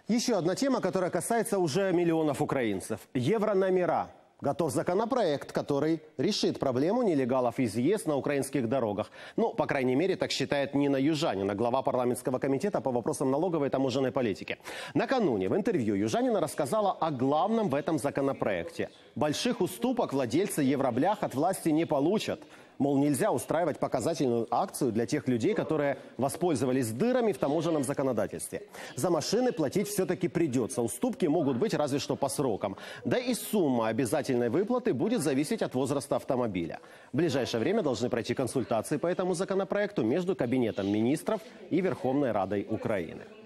Еще одна тема, которая касается уже миллионов украинцев. Еврономера. Готов законопроект, который решит проблему нелегалов из ЕС на украинских дорогах. Ну, по крайней мере, так считает Нина Южанина, глава парламентского комитета по вопросам налоговой и таможенной политики. Накануне в интервью Южанина рассказала о главном в этом законопроекте. Больших уступок владельцы евроблях от власти не получат. Мол, нельзя устраивать показательную акцию для тех людей, которые воспользовались дырами в таможенном законодательстве. За машины платить все-таки придется. Уступки могут быть разве что по срокам. Да и сумма обязательной выплаты будет зависеть от возраста автомобиля. В ближайшее время должны пройти консультации по этому законопроекту между Кабинетом министров и Верховной Радой Украины.